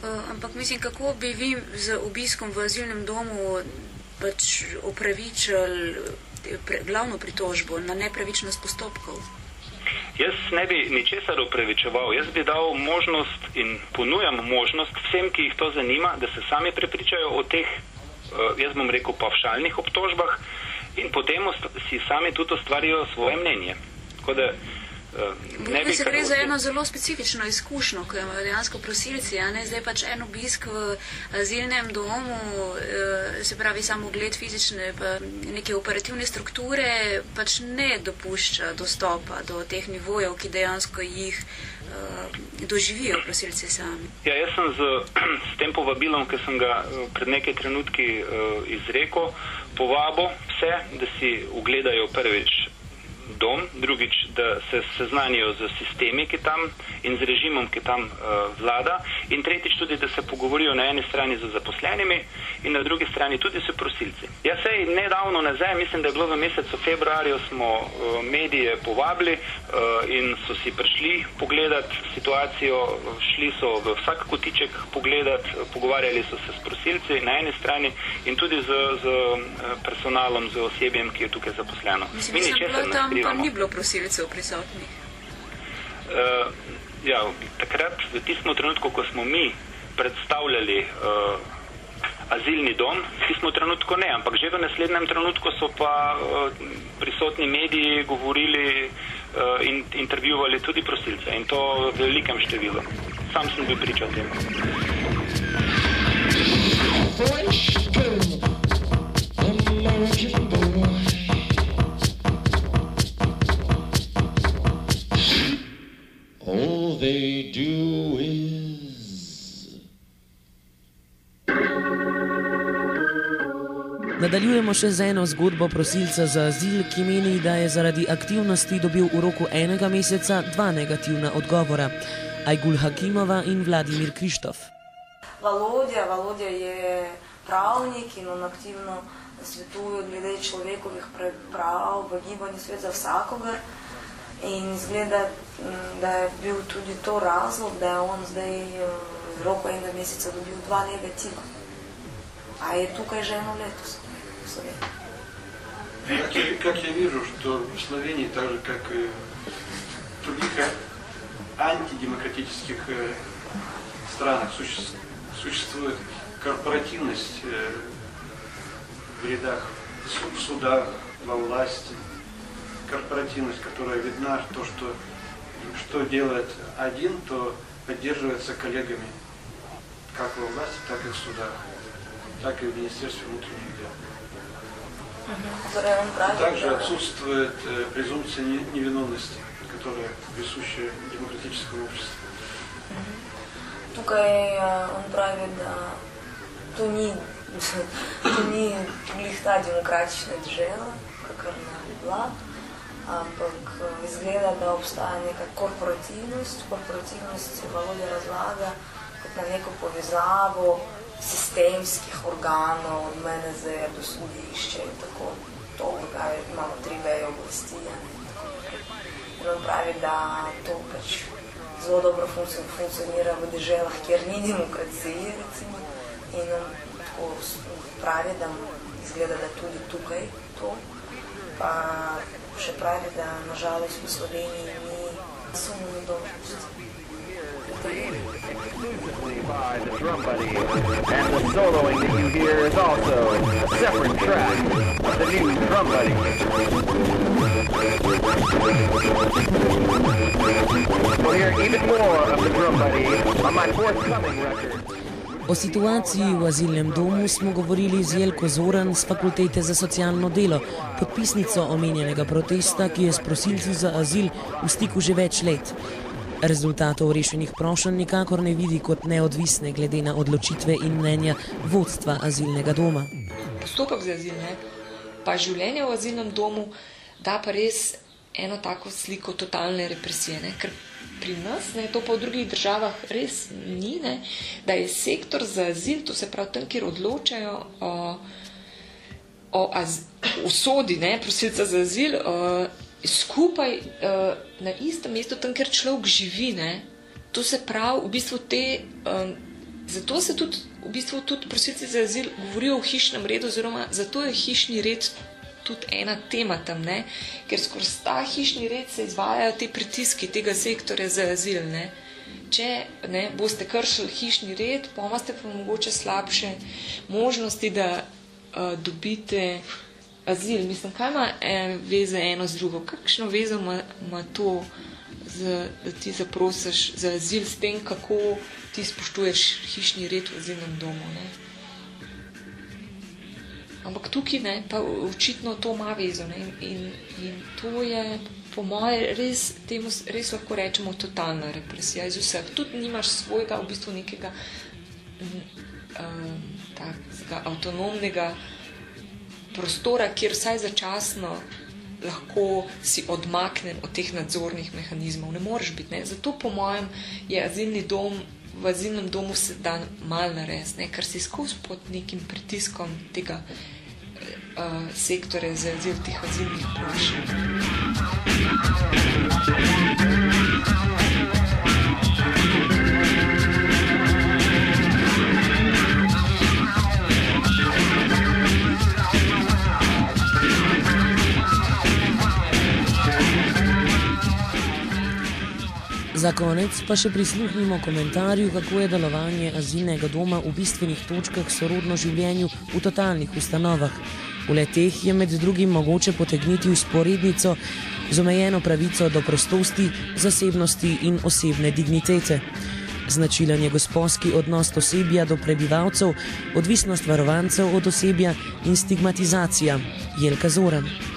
Ampak mislim, kako bi vi z obiskom v azilnem domu pač opravičili glavno pritožbo na nepravičnost postopkov? Jaz ne bi ničesar opravičeval. Jaz bi dal možnost in ponujam možnost vsem, ki jih to zanima, da se sami prepričajo o teh, jaz bom rekel, pavšalnih obtožbah in potem si sami tudi ustvarijo svoje mnenje. Tako da se gre za eno zelo specifično izkušnjo, ko imajo dejansko prosilci, zdaj pač en obisk v azilnem domu, se pravi samo ogled fizične, pa neke operativne strukture, pač ne dopušča dostopa do teh nivojev, ki dejansko jih doživijo prosilci sami. Ja, jaz sem s tem povabilom, ki sem ga pred nekaj trenutki izrekel, povabil vse, da si ugledajo prvič dom, drugič, da se seznanijo z sistemi, ki tam in z režimom, ki tam vlada, in tretjič tudi, da se pogovorijo na eni strani z zaposlenimi in na drugi strani tudi s prosilci. Ja, sej nedavno nazaj, mislim, da je bilo v mesecu februarju, smo medije povabili in so si prišli pogledati situacijo, šli so v vsak kotiček pogledati, pogovarjali so se s prosilci na eni strani in tudi z personalom, z osebjem, ki je tukaj zaposleno. Pa ni bilo prosilcev prisotnih. Ja, takrat, v tistem trenutku, ko smo mi predstavljali azilni dom, v tistem trenutku ne, ampak že v naslednjem trenutku so pa prisotni mediji govorili in intervjuvali tudi prosilce in to v velikem številu. Sam sem bil priča tem. All they do is... Nadaljujemo še z eno zgodbo prosilca za azil, ki meni, da je zaradi aktivnosti dobil v roku 1 meseca 2 negativna odgovora. Ajgul Hakimova in Vladimir Krištof. Volodja je pravnik in on aktivno svetuje glede človekovih prav v gibanju Svet za vsakogar. In izgleda, da je bil tudi to razlog, da je on zdaj v roku 1 meseca dobil 2 negativa. A je tukaj že 1 leto v Sloveniji. Как я вижу, что в Словении, так же как и в других антидемократических странах, существует корпоративность в рядах, в судах, во власти. Корпоративность, которая видна, то, что делает один, то поддерживается коллегами, как во власти, так и в судах, так и в Министерстве внутренних дел. Также отсутствует презумпция невиновности, которая присуща демократическому обществу. Tukaj on pravi, da to ni glih ta demokratična država, kakrna bi bila, ampak izgleda, da obstaja neka korporativnost. Korporativnost se Volodja razlaga kot na neko povezavo sistemskih organov, od MNZ do sodišča in tako. To imamo 3 veje oblasti. In on pravi, da to pač zelo dobro funkcionira v deželah, kjer ni demokracije, recimo. In on tako pravi, da izgleda, da tudi tukaj to. Pa še pravi, da nažalost v Sloveniji ni sumno nedolžnosti. By the Drum Buddy, and the soloing that you hear is also a separate track of the new Drum Buddy. We'll hear even more of the Drum Buddy on my forthcoming record. O situaciji v azilnem domu smo govorili z Jelko Zoran z Fakultete za socialno delo, podpisnico omenjenega protesta, ki je s prosilci za azil v stiku že več let. Rezultatov rešenih prošenj nikakor ne vidi kot neodvisne glede na odločitve in mnenja vodstva azilnega doma. Postopek za azil, pa življenje v azilnem domu da pa res eno tako sliko totalne represije, ker pri nas, to pa v drugih državah res ni, da je sektor za azil, to se pravi tam, kjer odločajo o usodi prosilca za azil, skupaj na istem mestu, tam, kjer človek živi. To se pravi, v bistvu te Zato se tudi, v bistvu tudi prosilci za azil govorijo o hišnem redu, oziroma zato je hišni red tudi ena tema tam, ne? Ker skozi ta hišni red se izvajajo te pritiski tega sektorja za azil. Ne? Če boste kršili hišni red, pa imate pa mogoče slabše možnosti, da dobite azil. Mislim, kaj ima veze eno z drugo? Kakšno vezo ima to, da ti zaprosiš za azil s tem, kako ti spoštuješ hišni red v azilnem domu? Ne? Ampak tukaj pa očitno to ima vezo. Ne? In to je, po moje, res lahko rečemo totalna represija iz vseh. Tudi nimaš svojega, v bistvu nekega avtonomnega prostora, kjer vsaj začasno lahko si odmaknen od teh nadzornih mehanizmov. Ne moreš biti. Ne? Zato, po mojem, je azilni dom, v azilnem domu se da malo narediti, ker si skozi pod nekim pritiskom tega sektorja za azil, teh azilnih vprašanj. Za konec pa še prisluhnimo komentarju, kako je delovanje azilnega doma v bistvenih točkah sorodno življenju v totalnih ustanovah. V le-teh je med drugim mogoče potegniti vzporednico z omejeno pravico do prostosti, zasebnosti in osebne dignitete. Značilen je gosposki odnos osebja do prebivalcev, odvisnost varovancev od osebja in stigmatizacija. Jelka Zoran.